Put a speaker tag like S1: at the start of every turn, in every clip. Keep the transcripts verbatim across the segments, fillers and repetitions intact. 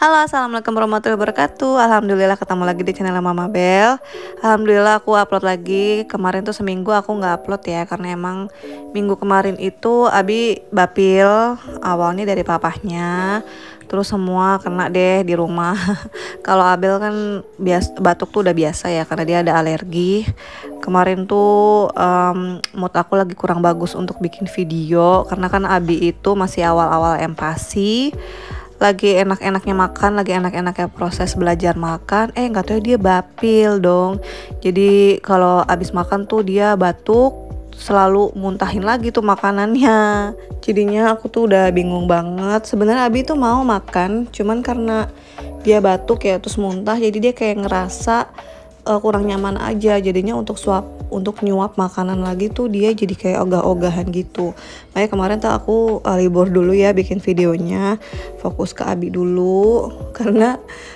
S1: Halo, assalamualaikum warahmatullahi wabarakatuh. Alhamdulillah ketemu lagi di channel Mama Bel. Alhamdulillah aku upload lagi. Kemarin tuh seminggu aku nggak upload ya, karena emang minggu kemarin itu Abi bapil. Awalnya dari papahnya, terus semua kena deh di rumah. Kalau Abel kan bias batuk tuh udah biasa ya, karena dia ada alergi. Kemarin tuh um, mood aku lagi kurang bagus untuk bikin video, karena kan Abi itu masih awal-awal empasi, lagi enak-enaknya makan, lagi enak-enaknya proses belajar makan, eh nggak tahu dia bapil dong. Jadi kalau abis makan tuh dia batuk, selalu muntahin lagi tuh makanannya. Jadinya aku tuh udah bingung banget. Sebenarnya Abi tuh mau makan, cuman karena dia batuk ya terus muntah, jadi dia kayak ngerasa uh, kurang nyaman aja. Jadinya untuk suap untuk nyuap makanan lagi tuh dia jadi kayak ogah-ogahan gitu. Makanya kemarin tuh aku uh, libur dulu ya bikin videonya, fokus ke Abi dulu, karena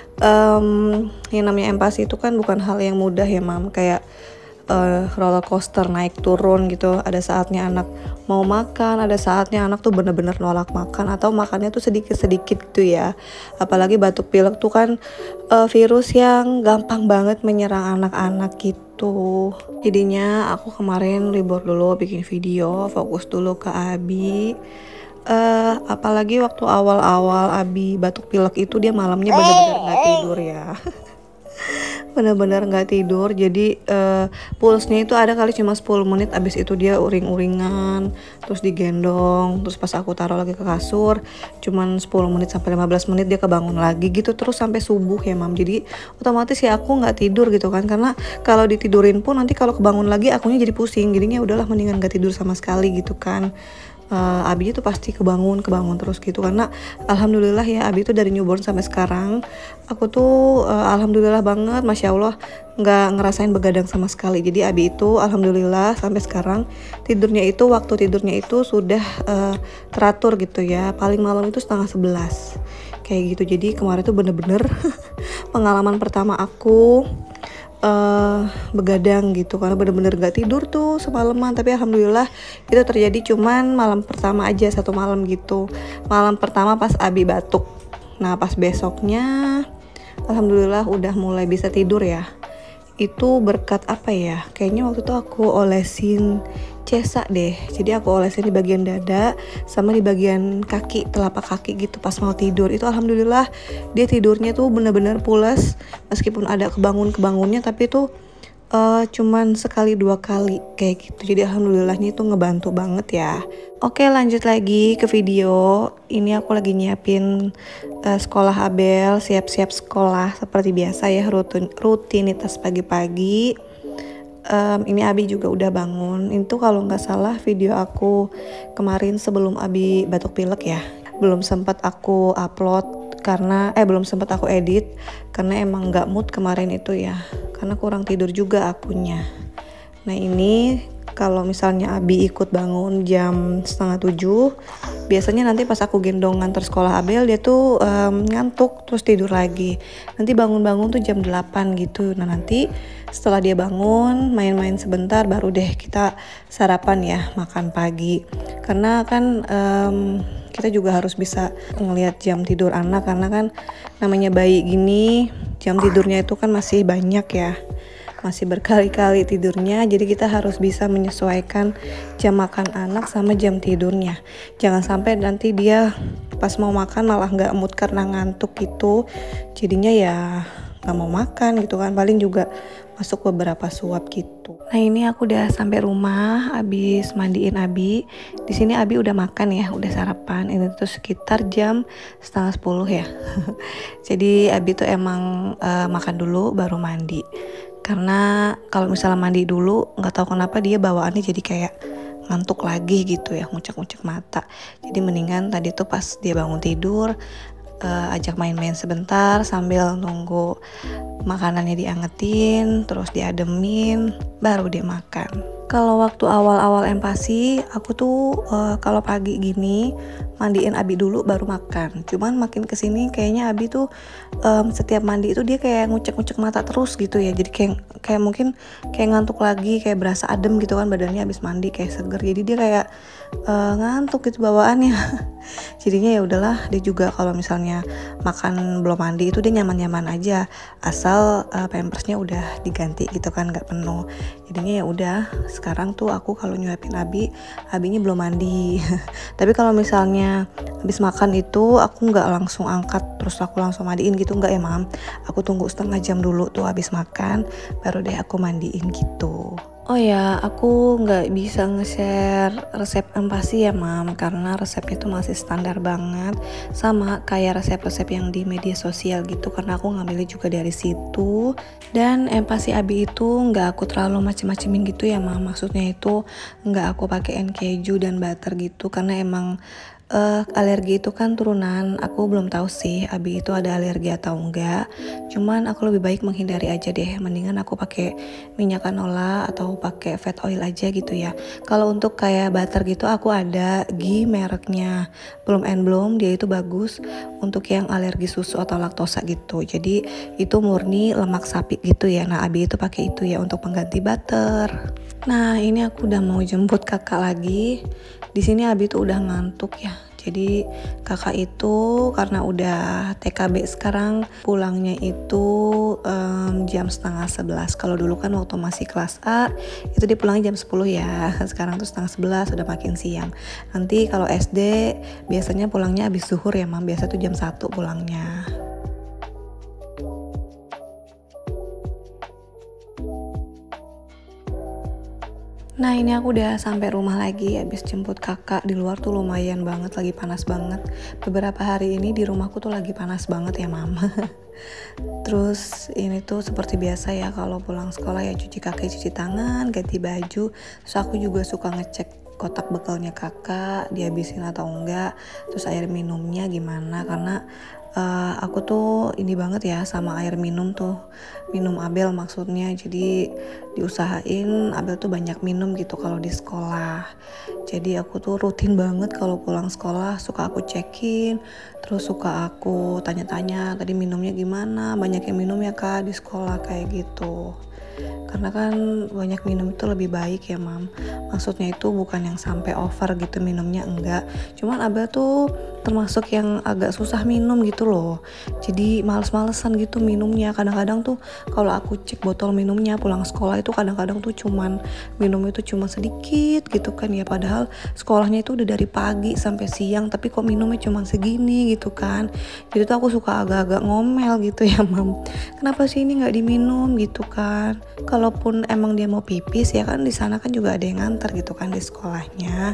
S1: um, yang namanya empati itu kan bukan hal yang mudah ya mam, kayak uh, roller coaster naik turun gitu. Ada saatnya anak mau makan, ada saatnya anak tuh bener-bener nolak makan, atau makannya tuh sedikit-sedikit gitu ya. Apalagi batuk pilek tuh kan uh, virus yang gampang banget menyerang anak-anak gitu. Jadinya aku kemarin libur dulu bikin video, fokus dulu ke Abi. Uh, apalagi waktu awal-awal Abi batuk pilek itu dia malamnya bener-bener gak tidur ya. Bener-bener nggak tidur. Jadi uh, pulsnya itu ada kali cuma sepuluh menit, abis itu dia uring-uringan, terus digendong, terus pas aku taruh lagi ke kasur cuman sepuluh menit sampai lima belas menit dia kebangun lagi gitu, terus sampai subuh ya mam. Jadi otomatis ya aku nggak tidur gitu kan, karena kalau ditidurin pun nanti kalau kebangun lagi akunya jadi pusing. Jadinya udahlah mendingan nggak tidur sama sekali gitu kan. Uh, Abi itu pasti kebangun kebangun terus gitu, karena alhamdulillah ya Abi itu dari newborn sampai sekarang aku tuh uh, alhamdulillah banget, masya Allah nggak ngerasain begadang sama sekali. Jadi Abi itu alhamdulillah sampai sekarang tidurnya itu waktu tidurnya itu sudah uh, teratur gitu ya, paling malam itu setengah sebelas kayak gitu. Jadi kemarin tuh bener-bener pengalaman pertama aku Uh, begadang gitu, karena bener-bener gak tidur tuh semalaman. Tapi alhamdulillah itu terjadi cuman malam pertama aja, satu malam gitu. Malam pertama pas Abi batuk. Nah pas besoknya alhamdulillah udah mulai bisa tidur ya. Itu berkat apa ya, kayaknya waktu itu aku olesin cesa deh. Jadi aku olesin di bagian dada sama di bagian kaki, telapak kaki gitu pas mau tidur. Itu alhamdulillah dia tidurnya tuh bener-bener pules, meskipun ada kebangun-kebangunnya tapi tuh uh, cuman sekali dua kali kayak gitu. Jadi alhamdulillahnya itu ngebantu banget ya. Oke, lanjut lagi ke video. Ini aku lagi nyiapin uh, sekolah Abel, siap-siap sekolah seperti biasa ya, rutin rutinitas pagi-pagi. Um, ini Abi juga udah bangun. Itu kalau nggak salah video aku kemarin sebelum Abi batuk pilek ya. Belum sempat aku upload karena eh belum sempat aku edit karena emang nggak mood kemarin itu ya. Karena kurang tidur juga akunya. Nah ini kalau misalnya Abi ikut bangun jam setengah tujuh, biasanya nanti pas aku gendong nganter sekolah Abel dia tuh um, ngantuk terus tidur lagi. Nanti bangun-bangun tuh jam delapan gitu. Nah nanti setelah dia bangun main-main sebentar baru deh kita sarapan ya, makan pagi. Karena kan um, kita juga harus bisa ngelihat jam tidur anak, karena kan namanya bayi gini jam tidurnya itu kan masih banyak ya, masih berkali-kali tidurnya. Jadi kita harus bisa menyesuaikan jam makan anak sama jam tidurnya. Jangan sampai nanti dia pas mau makan malah nggak mood karena ngantuk gitu, jadinya ya nggak mau makan gitu kan, paling juga masuk beberapa suap gitu. Nah ini aku udah sampai rumah, habis mandiin Abi. Di sini Abi udah makan ya, udah sarapan. Ini tuh sekitar jam setengah sepuluh ya. Jadi Abi tuh emang uh, makan dulu baru mandi. Karena kalau misalnya mandi dulu nggak tahu kenapa dia bawaannya jadi kayak ngantuk lagi gitu ya, ngucek-ngucek mata. Jadi mendingan tadi tuh pas dia bangun tidur uh, ajak main-main sebentar sambil nunggu makanannya diangetin, terus diademin, baru dia makan. Kalau waktu awal-awal empasi, aku tuh uh, kalau pagi gini mandiin Abi dulu baru makan. Cuman makin kesini kayaknya Abi tuh um, setiap mandi itu dia kayak ngucek-ngucek mata terus gitu ya. Jadi kayak kayak mungkin kayak ngantuk lagi, kayak berasa adem gitu kan badannya habis mandi kayak seger. Jadi dia kayak uh, ngantuk gitu bawaannya. Jadinya ya udahlah, dia juga kalau misalnya makan belum mandi itu dia nyaman-nyaman aja, asal uh, pampersnya udah diganti gitu kan, nggak penuh. Jadinya ya udah, sekarang tuh aku kalau nyuapin Abi, Abinya belum mandi. Tapi kalau misalnya habis makan itu aku nggak langsung angkat terus aku langsung mandiin gitu, nggak ya mam. Aku tunggu setengah jam dulu tuh habis makan, baru deh aku mandiin gitu. Oh ya, aku nggak bisa nge-share resep empasi ya mam, karena resepnya tuh masih standar banget, sama kayak resep-resep yang di media sosial gitu, karena aku ngambilnya juga dari situ. Dan empasi Abi itu nggak aku terlalu macem-macemin gitu ya mam, maksudnya itu nggak aku pakein keju dan butter gitu, karena emang Uh, alergi itu kan turunan. Aku belum tahu sih Abi itu ada alergi atau enggak. Cuman aku lebih baik menghindari aja deh. Mendingan aku pakai minyak canola atau pakai fat oil aja gitu ya. Kalau untuk kayak butter gitu aku ada ghee mereknya Bloom and Bloom, dia itu bagus untuk yang alergi susu atau laktosa gitu. Jadi itu murni lemak sapi gitu ya. Nah Abi itu pakai itu ya untuk pengganti butter. Nah ini aku udah mau jemput kakak lagi. Di sini Abi tuh udah ngantuk ya. Jadi kakak itu karena udah T K B sekarang pulangnya itu um, jam setengah sebelas. Kalau dulu kan waktu masih kelas A itu dia pulangnya jam sepuluh ya. Sekarang tuh setengah sebelas, udah makin siang. Nanti kalau S D biasanya pulangnya habis zuhur ya mam. Biasa tuh jam satu pulangnya. Nah ini aku udah sampai rumah lagi habis jemput kakak. Di luar tuh lumayan banget, lagi panas banget. Beberapa hari ini di rumahku tuh lagi panas banget ya mama. Terus ini tuh seperti biasa ya kalau pulang sekolah ya cuci kaki, cuci tangan, ganti baju. Terus aku juga suka ngecek kotak bekalnya kakak dihabisin atau enggak, terus air minumnya gimana, karena Uh, aku tuh ini banget ya sama air minum tuh, minum Abel maksudnya. Jadi diusahain Abel tuh banyak minum gitu kalau di sekolah. Jadi aku tuh rutin banget kalau pulang sekolah suka aku cekin, terus suka aku tanya-tanya tadi minumnya gimana, banyak yang minum ya kak di sekolah kayak gitu. Karena kan banyak minum itu lebih baik ya mam. Maksudnya itu bukan yang sampai over gitu minumnya, enggak. Cuman Abel tuh termasuk yang agak susah minum gitu loh. Jadi males-malesan gitu minumnya. Kadang-kadang tuh kalau aku cek botol minumnya pulang sekolah itu kadang-kadang tuh cuman minum itu cuma sedikit gitu kan ya. Padahal sekolahnya itu udah dari pagi sampai siang, tapi kok minumnya cuma segini gitu kan. Jadi tuh aku suka agak-agak ngomel gitu ya mam. Kenapa sih ini nggak diminum gitu kan? Kalaupun emang dia mau pipis ya kan di sana kan juga ada yang nganter gitu kan di sekolahnya.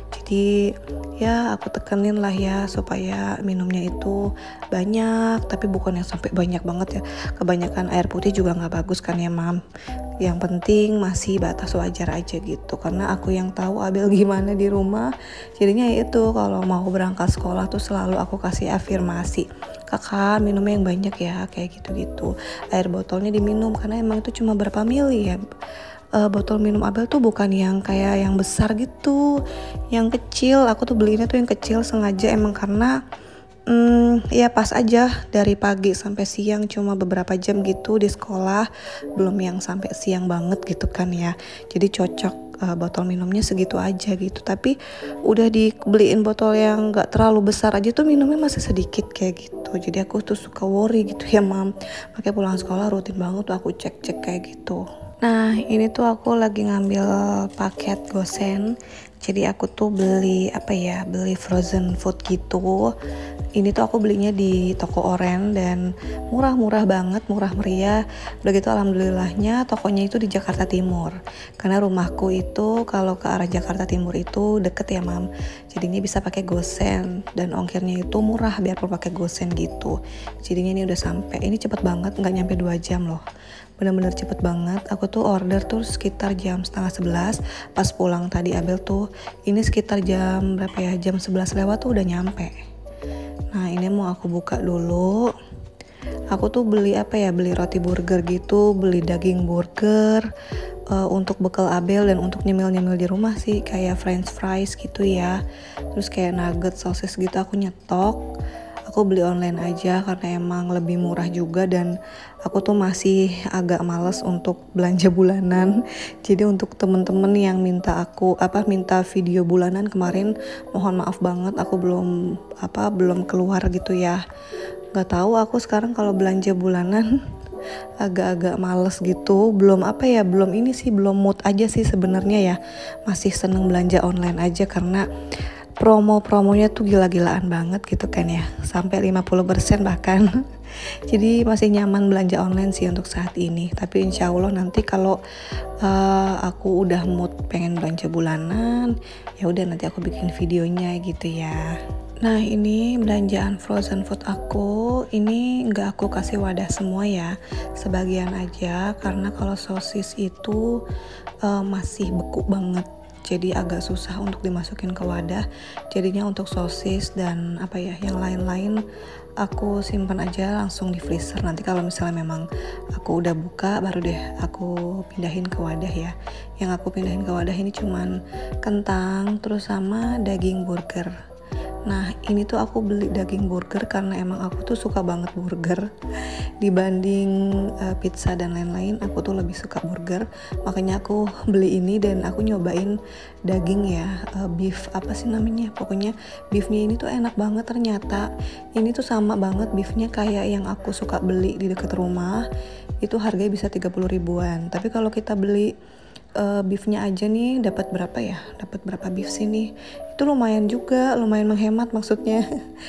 S1: Jadi ya aku tekenin lah ya supaya minumnya itu banyak, tapi bukan yang sampai banyak banget ya. Kebanyakan air putih juga nggak bagus kan ya mam. Yang penting masih batas wajar aja gitu, karena aku yang tahu Abel gimana di rumah. Jadinya itu kalau mau berangkat sekolah tuh selalu aku kasih afirmasi, kakak minumnya yang banyak ya kayak gitu-gitu. Air botolnya diminum karena emang itu cuma berapa mili ya. Uh, botol minum Abel tuh bukan yang kayak yang besar gitu, yang kecil. Aku tuh belinya tuh yang kecil sengaja emang karena Hmm, ya pas aja dari pagi sampai siang cuma beberapa jam gitu di sekolah, belum yang sampai siang banget gitu kan ya. Jadi cocok uh, botol minumnya segitu aja gitu. Tapi udah dibeliin botol yang gak terlalu besar aja tuh minumnya masih sedikit kayak gitu. Jadi aku tuh suka worry gitu ya mam. Makanya pulang sekolah rutin banget tuh aku cek-cek kayak gitu. Nah ini tuh aku lagi ngambil paket gosen. Jadi aku tuh beli apa ya, beli frozen food gitu. Ini tuh aku belinya di toko oren dan murah-murah banget, murah meriah. Udah gitu alhamdulillahnya tokonya itu di Jakarta Timur. Karena rumahku itu kalau ke arah Jakarta Timur itu deket ya mam. Jadinya bisa pakai gosen dan ongkirnya itu murah biarpun pakai gosen gitu. Jadinya ini udah sampai. Ini cepet banget, nggak nyampe dua jam loh. Bener-bener cepet banget. Aku tuh order tuh sekitar jam setengah sebelas. Pas pulang tadi Abel tuh ini sekitar jam berapa ya, jam sebelas lewat tuh udah nyampe. Nah ini mau aku buka dulu. Aku tuh beli apa ya, beli roti burger gitu, beli daging burger uh, untuk bekal Abel dan untuk nyemil-nyemil di rumah sih, kayak french fries gitu ya. Terus kayak nugget, sosis gitu aku nyetok. Aku beli online aja karena emang lebih murah juga, dan aku tuh masih agak males untuk belanja bulanan. Jadi untuk temen-temen yang minta aku apa minta video bulanan kemarin, mohon maaf banget aku belum apa belum keluar gitu ya. Gak tahu aku sekarang kalau belanja bulanan agak-agak males gitu. Belum apa ya, belum ini sih, belum mood aja sih sebenarnya ya. Masih seneng belanja online aja karena promo-promonya tuh gila-gilaan banget gitu kan ya, sampai lima puluh persen bahkan. Jadi masih nyaman belanja online sih untuk saat ini. Tapi insya Allah nanti kalau uh, aku udah mood pengen belanja bulanan, ya udah nanti aku bikin videonya gitu ya. Nah ini belanjaan frozen food aku, ini nggak aku kasih wadah semua ya, sebagian aja karena kalau sosis itu uh, masih beku banget. Jadi agak susah untuk dimasukin ke wadah. Jadinya untuk sosis dan apa ya yang lain-lain aku simpan aja langsung di freezer. Nanti kalau misalnya memang aku udah buka baru deh aku pindahin ke wadah ya. Yang aku pindahin ke wadah ini cuman kentang terus sama daging burger. Nah ini tuh aku beli daging burger karena emang aku tuh suka banget burger. Dibanding uh, pizza dan lain-lain, aku tuh lebih suka burger. Makanya aku beli ini dan aku nyobain daging ya, uh, beef apa sih namanya, pokoknya beefnya ini tuh enak banget ternyata. Ini tuh sama banget beefnya kayak yang aku suka beli di dekat rumah. Itu harganya bisa tiga puluh ribuan. Tapi kalau kita beli uh, beefnya aja nih dapat berapa ya, dapat berapa beef sih nih, itu lumayan juga, lumayan menghemat maksudnya.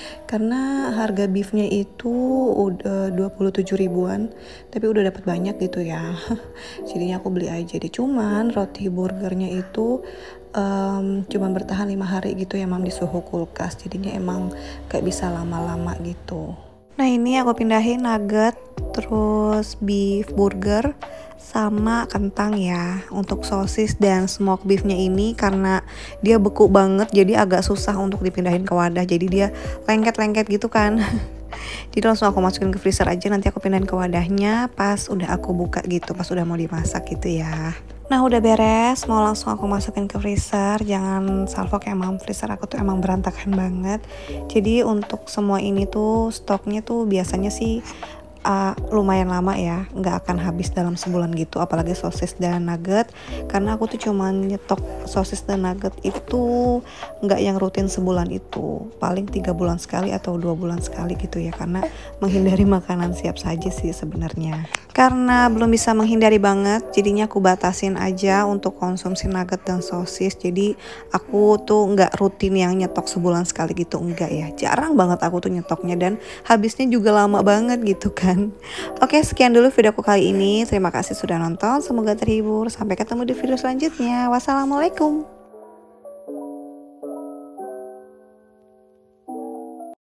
S1: Karena harga beefnya itu udah dua puluh tujuh ribuan, tapi udah dapat banyak gitu ya. Jadinya aku beli aja deh. Cuman roti burgernya itu um, cuman bertahan lima hari gitu ya mam di suhu kulkas, jadinya emang gak bisa lama-lama gitu. Nah ini aku pindahin nugget, terus beef burger, sama kentang ya. Untuk sosis dan smoke beefnya ini karena dia beku banget, jadi agak susah untuk dipindahin ke wadah. Jadi dia lengket-lengket gitu kan. Jadi langsung aku masukin ke freezer aja, nanti aku pindahin ke wadahnya pas udah aku buka gitu, pas udah mau dimasak gitu ya. Nah udah beres, mau langsung aku masukin ke freezer. Jangan salfok ya mam, freezer aku tuh emang berantakan banget. Jadi untuk semua ini tuh stoknya tuh biasanya sih uh, lumayan lama ya, nggak akan habis dalam sebulan gitu, apalagi sosis dan nugget. Karena aku tuh cuman nyetok sosis dan nugget itu nggak yang rutin sebulan itu, paling tiga bulan sekali atau dua bulan sekali gitu ya, karena menghindari makanan siap saji sih sebenarnya. Karena belum bisa menghindari banget, jadinya aku batasin aja untuk konsumsi nugget dan sosis. Jadi aku tuh nggak rutin yang nyetok sebulan sekali gitu, enggak ya, jarang banget aku tuh nyetoknya, dan habisnya juga lama banget gitu kan. Oke, sekian dulu videoku kali ini, terima kasih sudah nonton, semoga terhibur, sampai ketemu di video selanjutnya. Wassalamualaikum.